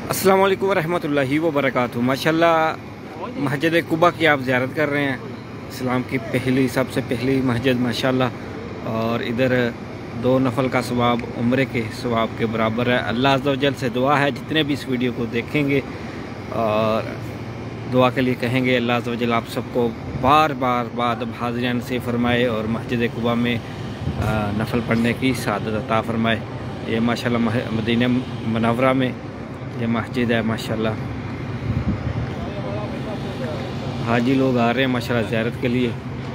अस्सलाम वालेकुम वरहमतुल्लाहि वबरकातुहू। माशाल्लाह मस्जिद कुबा की आप ज़ियारत कर रहे हैं। इस्लाम की सबसे पहली मस्जिद माशाल्लाह, और इधर 2 नफल का सवाब उम्रे के सवाब के बराबर है। अल्लाह अज़्ज़ा वजल से दुआ है जितने भी इस वीडियो को देखेंगे और दुआ के लिए कहेंगे, अल्लाह अज़्ज़ा वजल आप सबको बार बार बाद हाज़िरी नसीब फरमाए और मस्जिद कुबा में नफल पढ़ने की सआदत अता फरमाए। ये माशाल्लाह मदीना मुनव्वरा में ये मस्जिद है। माशाल्लाह हाजी लोग आ रहे हैं माशाल्लाह ज़ियारत के लिए।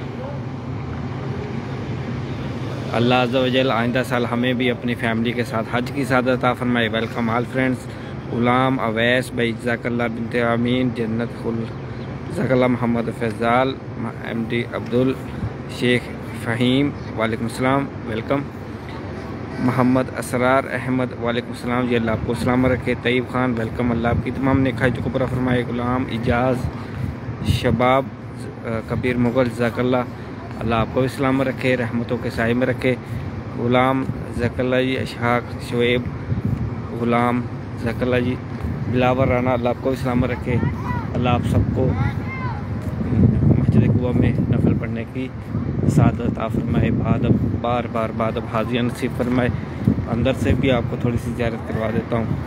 अल्लाह अज़्ज़ा वजल आइंदा साल हमें भी अपनी फैमिली के साथ हज की सआदत अता फरमाए। Welcome all friends. Ghulam Awais भाई, जज़ाकल्लाह बिनते आमीन, जन्नत खुल, जज़ाकल्लाह मोहम्मद फैज़ाल, एमडी अब्दुल, शेख फ़हीम वालेकुम सलाम, वेलकम। मोहम्मद असरार अहमद वालेकुम सलाम जी, अल्लाह आपको सलाम रखे। तैयब खान वेलकम, अल्लाह आपकी तमाम नेकाई को पूरा फरमाए। गुलाम इजाज़ शबाब कबीर मुग़ल, जज़ाकल्लाह, अल्लाह आपको भी सलाम रखे, रहमतों के साए में रखे। गुलाम जज़ाकल्लाह जी, अशहाक शुएब गुलाम जज़ाकल्लाह जी, बिलावर राना, अल्लाह आपको भी सलाम रखे। अल्लाह आप सबको मस्जिद कुबा में नफल पढ़ने की सआदत अता फरमाए। बार बार बाद हाज़िरी नसीब फरमाए। अंदर से भी आपको थोड़ी सी ज़ियारत करवा देता हूँ।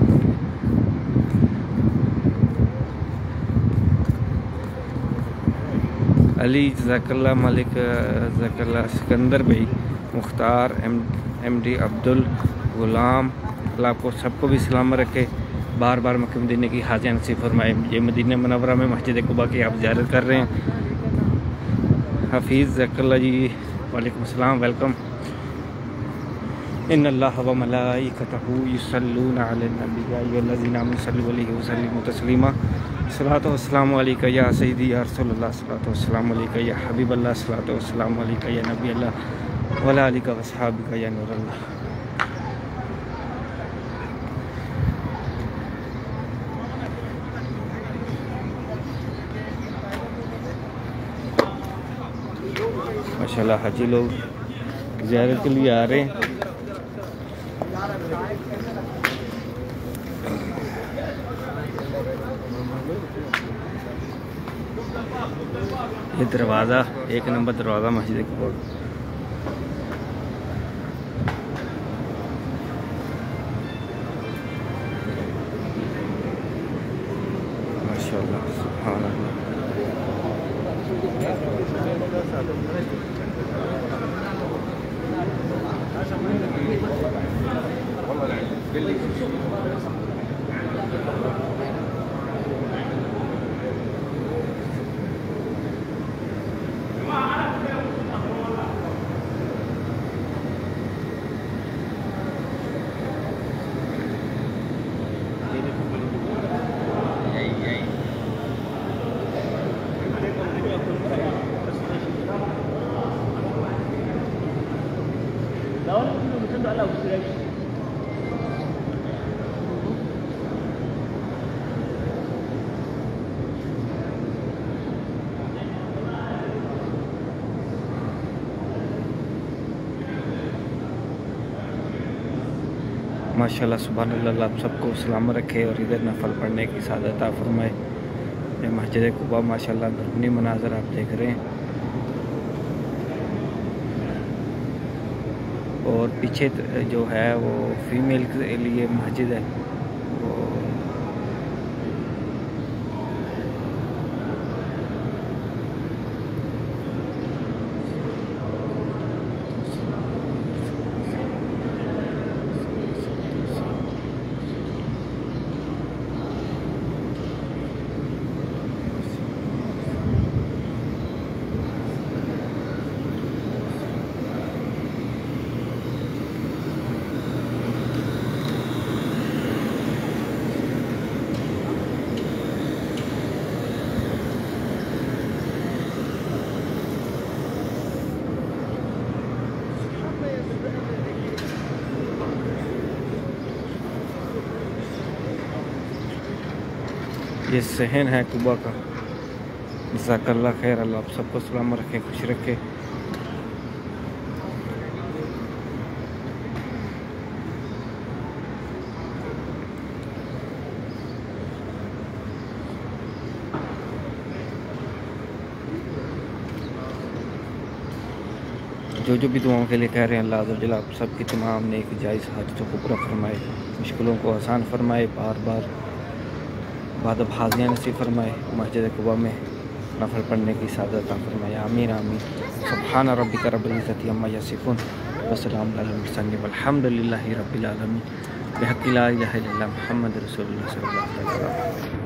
अली जज़ाकल्लाह, मलिक जज़ाकल्लाह, सिकंदर भाई, मुख्तार, एमडी अब्दुल, गुलाम, अल्लाह आपको सबको भी सलाम रखे। बार बार मक्के मदीने की हाज़िरी नसीब फरमाए। ये मदीना मुनव्वरा में मस्जिद कुबा की आप ज़ियारत कर रहे हैं। हफीज़ जज़ाकल्लाह जी, वालेकुम सलाम, वेलकम। इन्नल्लाह व मलाइकतहू युसल्लूना अलन नबी या अय्युहल्लज़ीना आमनू सल्लु अलैहि व सल्लिमू तस्लीमा। सलातो वस्सलामु अलैका या सय्यदी या रसूलल्लाह, सलातो वस्सलामु अलैका या हबीबल्लाह, सलातो वस्सलामु अलैका या नबी अल्लाह व अला आलिका व अस्हाबिका या नूरल्लाह। माशाल्लाह हाजी लोग ज़ियारत के लिए आ रहे हैं। ये दरवाज़ा 1 नंबर दरवाज़ा मस्जिद कुबा। माशाल्लाह सुभान अल्लाह। माशाल्लाह सुभान अल्लाह, आप सबको सलाम रखे और इधर नफल पढ़ने की सआदत अता फरमाए। ये मस्जिद कुबा माशाल्लाह अंदरूनी मनाज़र आप देख रहे हैं। और पीछे जो है वो फीमेल के लिए मस्जिद है। वो ये सहन है कुबा का। जज़ाकल्लाह खैर, अल्लाह आप सबको सलाम रखे, खुश रखे। जो जो भी दुआओं के लिए कह रहे हैं, अल्लाह अज़्ज़ा वजल आप सबकी तमाम नेक जायज़ हाजतों को पूरा फरमाए, मुश्किलों को आसान फरमाए, बार बार बाद हाजियाँ नसीब फरमाए, मस्जिद कुबा में नफल पढ़ने की सादत फरमाए। आमीन आमीन। सुब्हान रब्बिका रब्बिल इज़्ज़ति अम्मा यसिफून व सलामुन अलल मुरसलीन वल्हम्दुलिल्लाहि रब्बिल आलमीन। बिहक़्क़ि ला इलाहा इल्लल्लाह मुहम्मद रसूलुल्लाह सल्लल्लाहु अलैहि वसल्लम।